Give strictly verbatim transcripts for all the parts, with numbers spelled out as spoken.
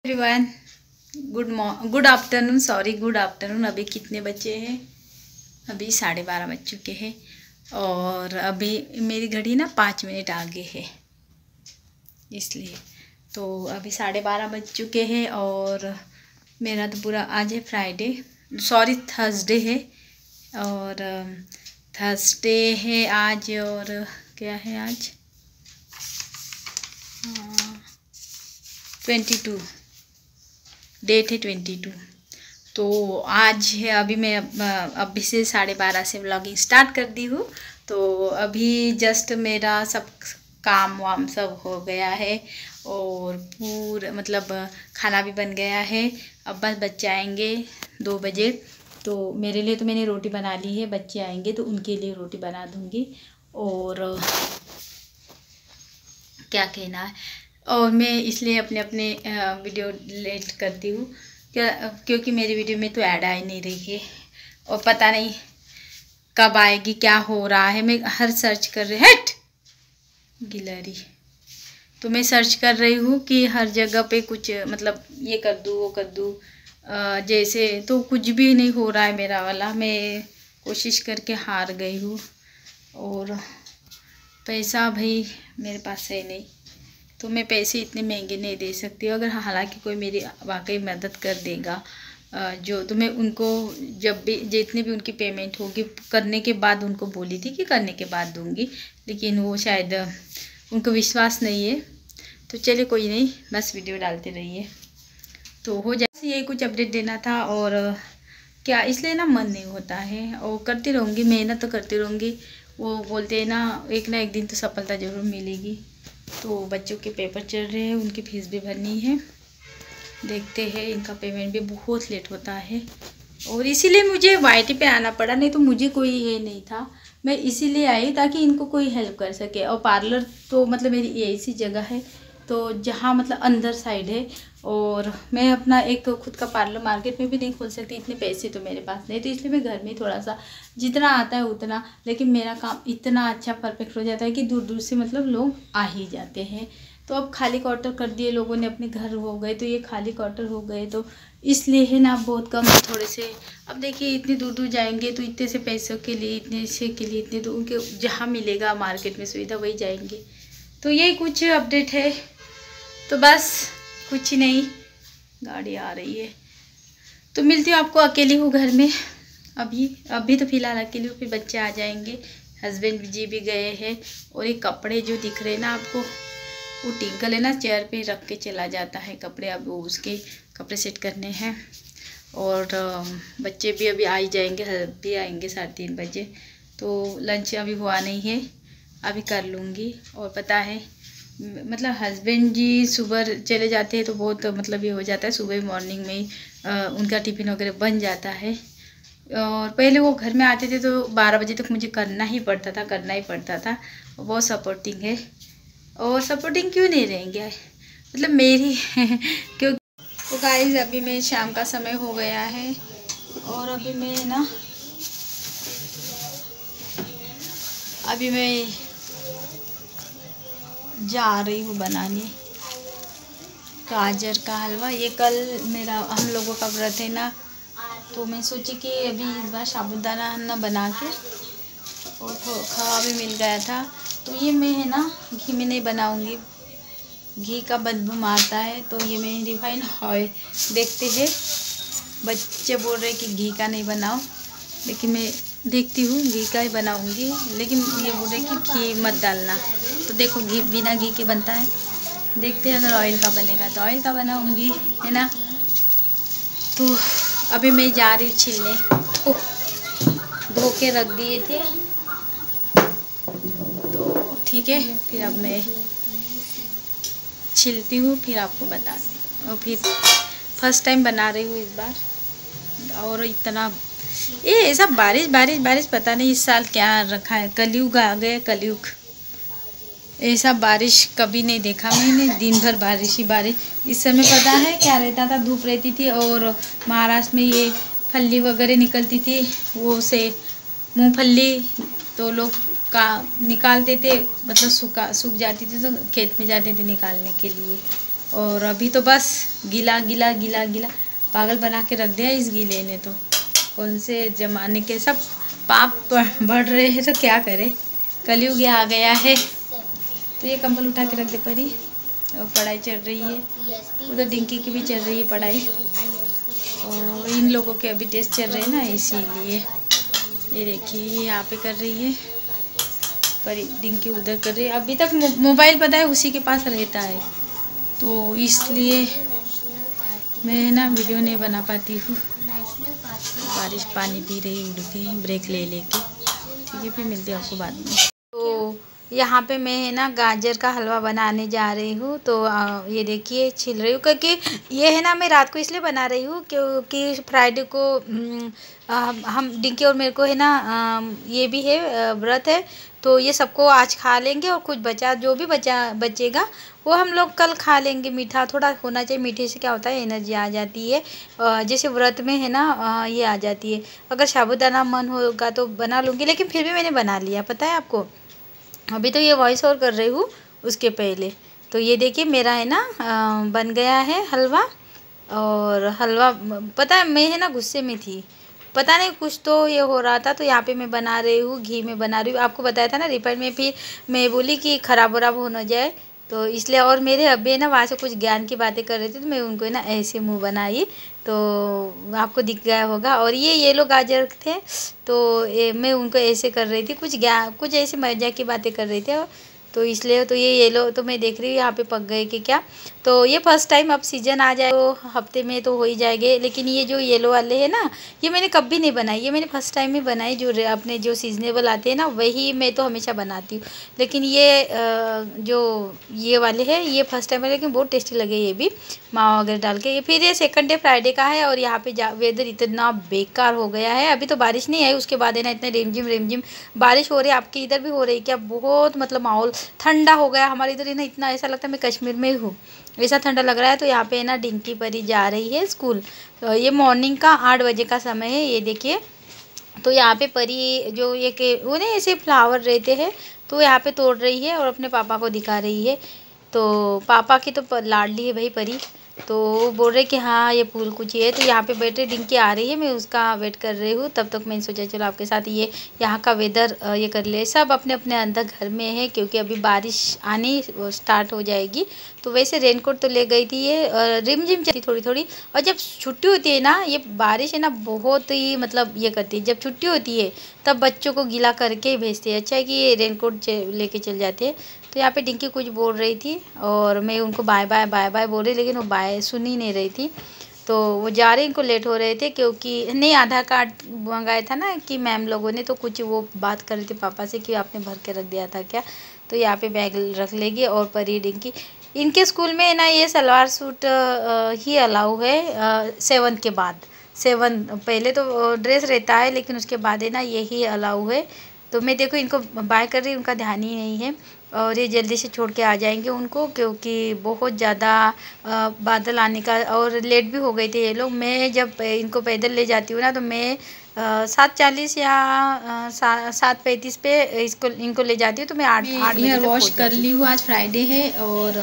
Everyone, good morning good afternoon sorry good afternoon. अभी कितने बजे हैं? अभी साढ़े बारह बज चुके हैं और अभी मेरी घड़ी ना पाँच मिनट आगे है, इसलिए तो अभी साढ़े बारह बज चुके हैं। और मेरा तो पूरा आज है फ्राइडे, सॉरी थर्सडे है, और थर्सडे है आज। और क्या है आज? ट्वेंटी टू डेट है, ट्वेंटी टू। तो आज है, अभी मैं अभी से साढ़े बारह से व्लॉगिंग स्टार्ट कर दी हूँ। तो अभी जस्ट मेरा सब काम वाम सब हो गया है और पूरा मतलब खाना भी बन गया है। अब बस बच्चे आएंगे दो बजे, तो मेरे लिए तो मैंने रोटी बना ली है, बच्चे आएंगे तो उनके लिए रोटी बना दूँगी। और क्या कहना है, और मैं इसलिए अपने अपने वीडियो लेट करती हूँ क्या, क्योंकि मेरी वीडियो में तो ऐड आ ही नहीं रही है और पता नहीं कब आएगी, क्या हो रहा है। मैं हर सर्च कर रही हट गिलहरी तो मैं सर्च कर रही हूँ कि हर जगह पे कुछ मतलब ये कर दूँ वो कर दूँ जैसे, तो कुछ भी नहीं हो रहा है मेरा वाला। मैं कोशिश करके हार गई हूँ और पैसा भाई मेरे पास है नहीं, तो मैं पैसे इतने महंगे नहीं दे सकती। अगर हालांकि कोई मेरी वाकई मदद कर देगा जो, तो मैं उनको जब भी जितनी भी उनकी पेमेंट होगी करने के बाद, उनको बोली थी कि करने के बाद दूंगी, लेकिन वो शायद उनको विश्वास नहीं है। तो चलिए कोई नहीं, बस वीडियो डालते रहिए तो हो जाए। यही कुछ अपडेट देना था और क्या, इसलिए ना मन नहीं होता है और करती रहूँगी, मेहनत तो करती रहूँगी। वो बोलते हैं ना एक ना एक दिन तो सफलता ज़रूर मिलेगी। तो बच्चों के पेपर चल रहे हैं, उनकी फीस भी भरनी है, देखते हैं। इनका पेमेंट भी बहुत लेट होता है और इसीलिए मुझे वाईटी पे आना पड़ा, नहीं तो मुझे कोई ये नहीं था। मैं इसीलिए आई ताकि इनको कोई हेल्प कर सके। और पार्लर तो मतलब मेरी यही सी जगह है तो जहाँ मतलब अंदर साइड है, और मैं अपना एक खुद का पार्लर मार्केट में भी नहीं खोल सकती, इतने पैसे तो मेरे पास नहीं। तो इसलिए मैं घर में थोड़ा सा जितना आता है उतना, लेकिन मेरा काम इतना अच्छा परफेक्ट हो जाता है कि दूर दूर से मतलब लोग आ ही जाते हैं। तो अब खाली क्वार्टर कर दिए लोगों ने, अपने घर हो गए, तो ये खाली क्वार्टर हो गए, तो इसलिए है ना बहुत कम थोड़े से। अब देखिए इतनी दूर दूर जाएंगे तो इतने से पैसों के लिए, इतने से के लिए, इतने तो उनके जहाँ मिलेगा मार्केट में सुविधा वही जाएंगे। तो ये कुछ अपडेट है, तो बस कुछ नहीं। गाड़ी आ रही है तो मिलती हूँ आपको। अकेली हूँ घर में अभी अभी तो फ़िलहाल अकेली हूँ, फिर बच्चे आ जाएंगे, हस्बैंड जी भी गए हैं। और ये कपड़े जो दिख रहे हैं ना आपको, वो टिंकल है ना चेयर पे रख के चला जाता है कपड़े, अब वो उसके कपड़े सेट करने हैं। और बच्चे भी अभी आ ही जाएंगे, भी आएंगे साढ़े तीन बजे। तो लंच अभी हुआ नहीं है, अभी कर लूँगी। और पता है मतलब हस्बैंड जी सुबह चले जाते हैं तो बहुत मतलब ये हो जाता है, सुबह मॉर्निंग में ही उनका टिफ़िन वगैरह बन जाता है। और पहले वो घर में आते थे तो बारह बजे तक मुझे करना ही पड़ता था करना ही पड़ता था बहुत सपोर्टिंग है। और सपोर्टिंग क्यों नहीं रहेंगे मतलब मेरी क्यों। तो गाइस अभी मैं शाम का समय हो गया है और अभी मैं ना अभी मैं जा रही हूँ बनाने गाजर का हलवा। ये कल मेरा हम लोगों का व्रत है ना, तो मैं सोची कि अभी इस बार साबूदाना ना बना के, और खवा भी मिल गया था, तो ये मैं है ना घी में नहीं बनाऊंगी, घी का बदबू मारता है। तो ये मैं रिफाइंड ऑयल, देखते हैं बच्चे बोल रहे कि घी का नहीं बनाओ, लेकिन मैं देखती हूँ घी का ही बनाऊंगी। लेकिन ये बोल रहे कि घी मत डालना, तो देखो घी बिना घी के बनता है, देखते हैं अगर ऑयल का बनेगा तो ऑयल का बनाऊंगी, है ना। तो अभी मैं जा रही हूँ छिलने, धो के रख दिए थे तो ठीक है। फिर अब मैं छिलती हूँ, फिर आपको बताती हूँ। और फिर फर्स्ट टाइम बना रही हूँ इस बार। और इतना ये ऐसा बारिश बारिश बारिश, पता नहीं इस साल क्या रखा है, कलयुग आ गया कलयुग। ऐसा बारिश कभी नहीं देखा मैंने, दिन भर बारिश ही बारिश। इस समय पता है क्या रहता था, धूप रहती थी और महाराष्ट्र में ये फल्ली वगैरह निकलती थी, वो से मूंगफली तो लोग का निकालते थे, मतलब सूखा सूख जाती थी तो खेत में जाते थे निकालने के लिए। और अभी तो बस गीला गीला गीला गीला पागल बना के रख दिया इस गीले ने। तो कौन से ज़माने के सब पाप बढ़ रहे हैं तो क्या करें, कलयुग आ गया है। तो ये कंबल उठा के रख दे परी। और पढ़ाई चल रही है, उधर डिंकी की भी चल रही है पढ़ाई, और इन लोगों के अभी टेस्ट चल रहे हैं ना, इसीलिए ये देखिए यहाँ पे कर रही है परी, डिंकी उधर कर रही है। अभी तक मोबाइल पता है उसी के पास रहता है, तो इसलिए मैं ना वीडियो नहीं बना पाती हूँ। बारिश पानी पी रही उड़ के ब्रेक ले लेके। ठीक है, फिर मिलते हैं आपको बाद में। तो यहाँ पे मैं है ना गाजर का हलवा बनाने जा रही हूँ। तो आ, ये देखिए छिल रही हूँ, क्योंकि ये है ना मैं रात को इसलिए बना रही हूँ क्योंकि फ्राइडे को आ, हम डिंकी और मेरे को है ना आ, ये भी है व्रत है, तो ये सबको आज खा लेंगे और कुछ बचा जो भी बचा बचेगा वो हम लोग कल खा लेंगे। मीठा थोड़ा होना चाहिए, मीठे से क्या होता है एनर्जी आ जाती है, जैसे व्रत में है ना ये आ जाती है। अगर साबूदाना मन होगा तो बना लूँगी, लेकिन फिर भी मैंने बना लिया पता है आपको। अभी तो ये वॉइस ओवर कर रही हूँ उसके पहले। तो ये देखिए मेरा है ना बन गया है हलवा। और हलवा पता है मैं है ना गुस्से में थी, पता नहीं कुछ तो ये हो रहा था, तो यहाँ पे मैं बना रही हूँ, घी में बना रही हूँ। आपको बताया था ना रिफाइंड में, फिर मैं बोली कि ख़राब वराब हो ना जाए, तो इसलिए। और मेरे अब्बे ना वहाँ से कुछ ज्ञान की बातें कर रहे थे, तो मैं उनको ना ऐसे मुंह बनाई, तो आपको दिख गया होगा। और ये येलो गाजर थे, तो ये मैं उनको ऐसे कर रही थी, कुछ ज्ञान कुछ ऐसे मजाक की बातें कर रही थी, तो इसलिए। तो ये येलो तो मैं देख रही हूँ यहाँ पे पक गए कि क्या। तो ये फर्स्ट टाइम अब सीज़न आ जाए तो हफ्ते में तो हो ही जाएंगे, लेकिन ये जो येलो वाले हैं ना ये मैंने कभी नहीं बनाई, ये मैंने फर्स्ट टाइम ही बनाई। जो अपने जो सीजनेबल आते हैं ना वही मैं तो हमेशा बनाती हूँ, लेकिन ये जो ये वाले हैं ये फर्स्ट टाइम है, लेकिन बहुत टेस्टी लगे ये भी मावा वगैरह डाल के। ये फिर ये सेकंड डे फ्राइडे का है, और यहाँ पे वेदर इतना बेकार हो गया है। अभी तो बारिश नहीं आई, उसके बाद है ना इतना रिमझिम रिमझिम बारिश हो रही है। आपके इधर भी हो रही है क्या? बहुत मतलब माहौल ठंडा हो गया हमारे इधर ना, इतना ऐसा लगता है मैं कश्मीर में ही हूँ, ऐसा ठंडा लग रहा है। तो यहाँ पे ना डिंकी परी जा रही है स्कूल। तो ये मॉर्निंग का आठ बजे का समय है, ये देखिए। तो यहाँ पे परी जो ये के वो नहीं ऐसे फ्लावर रहते हैं, तो यहाँ पे तोड़ रही है और अपने पापा को दिखा रही है। तो पापा की तो लाडली है भाई परी, तो बोल रहे कि हाँ ये फूल कुछ है। तो यहाँ पे बैठे डिंकी आ रही है, मैं उसका वेट कर रही हूँ। तब तक मैंने सोचा चलो आपके साथ ये यहाँ का वेदर ये कर ले। सब अपने अपने अंदर घर में है, क्योंकि अभी बारिश आनी स्टार्ट हो जाएगी। तो वैसे रेनकोट तो ले गई थी, ये रिमझिम चलती थोड़ी थोड़ी। और जब छुट्टी होती है ना ये बारिश है ना बहुत ही मतलब ये करती है, जब छुट्टी होती है तब बच्चों को गीला करके ही भेजते हैं। अच्छा है कि ये रेनकोट लेके चल जाते हैं। तो यहाँ पे डिंकी कुछ बोल रही थी और मैं उनको बाय बाय बाय बाय बोल रही, लेकिन वो बाय सुन ही नहीं रही थी। तो वो जा रहे, इनको लेट हो रहे थे, क्योंकि नहीं आधार कार्ड मंगाया था ना कि मैम लोगों ने, तो कुछ वो बात कर रही थी पापा से कि आपने भर के रख दिया था क्या। तो यहाँ पे बैग रख लेगी। और परी डिंकी इनके स्कूल में ना ये सलवार सूट ही अलाउ है सेवन्थ के बाद। सेवन पहले तो ड्रेस रहता है, लेकिन उसके बाद है ना यही अलाउ है। तो मैं देखो इनको बाय कर रही, उनका ध्यान ही नहीं है। और ये जल्दी से छोड़ के आ जाएंगे उनको, क्योंकि बहुत ज़्यादा बादल आने का, और लेट भी हो गए थे ये लोग। मैं जब इनको पैदल ले जाती हूँ ना तो मैं सात चालीस या सात पैंतीस पे इसको इनको ले जाती हूँ, तो मैं आठ आठ बजे तक वॉश कर ली हूँ। आज फ्राइडे है और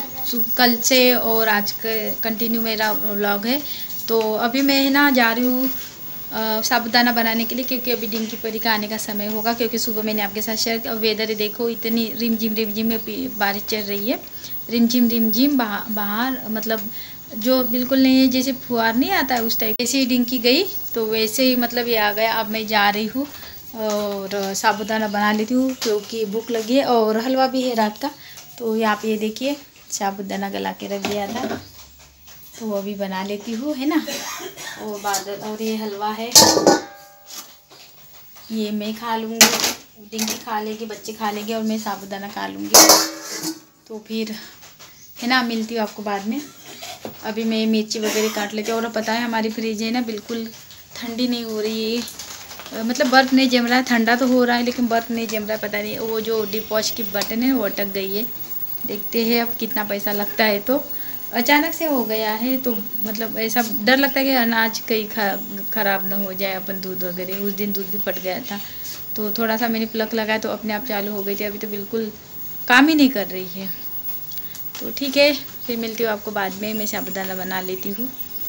कल से और आज कंटिन्यू मेरा व्लॉग है। तो अभी मैं ना जा रही हूँ साबूदाना बनाने के लिए, क्योंकि अभी डिंकी परी का आने का समय होगा। क्योंकि सुबह मैंने आपके साथ शेयर किया वेदर देखो, इतनी रिमझिम रिमझिम में बारिश चल रही है, रिमझिम रिमझिम बाहर मतलब जो बिल्कुल नहीं है, जैसे फुहार नहीं आता है उस टाइप। जैसे ही डिंकी गई तो वैसे ही मतलब ये आ गया। अब मैं जा रही हूँ और साबूदाना बना लेती हूँ, क्योंकि भूख लगी है और हलवा भी है रात का। तो यहाँ पे ये देखिए साबूदाना गला के रख दिया था, तो वो अभी बना लेती हूँ है ना। और बादल और ये हलवा है, ये मैं खा लूँगी, डिंकी खा लेगी, बच्चे खा लेंगे, और मैं साबूदाना खा लूँगी। तो फिर है ना मिलती हूँ आपको बाद में। अभी मैं मिर्ची वगैरह काट लेती हूँ। और पता है हमारी फ्रिज है ना बिल्कुल ठंडी नहीं हो रही है, मतलब बर्फ़ नहीं जम रहा है। ठंडा तो हो रहा है लेकिन बर्फ़ नहीं जम रहा है। पता नहीं वो जो डिप वॉश की बटन है वो अटक गई है। देखते हैं अब कितना पैसा लगता है। तो अचानक से हो गया है, तो मतलब ऐसा डर लगता है कि अनाज कहीं ख़राब ना हो जाए। अपन दूध वगैरह, उस दिन दूध भी फट गया था, तो थोड़ा सा मैंने प्लग लगाया तो अपने आप चालू हो गई थी। अभी तो बिल्कुल काम ही नहीं कर रही है। तो ठीक है, फिर मिलती हूँ आपको बाद में। मैं साबूदाना बना लेती हूँ।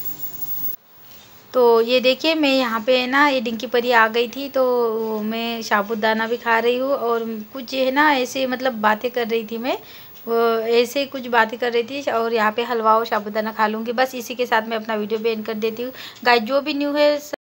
तो ये देखिए मैं यहाँ पे ना ये डिंकी परी आ गई थी, तो मैं साबूदाना भी खा रही हूँ और कुछ है ना ऐसे मतलब बातें कर रही थी। मैं वो ऐसे कुछ बातें कर रही थी और यहाँ पे हलवा और साबूदाना खा लूँगी। बस इसी के साथ मैं अपना वीडियो भी एंड कर देती हूँ। गाइस जो भी न्यू है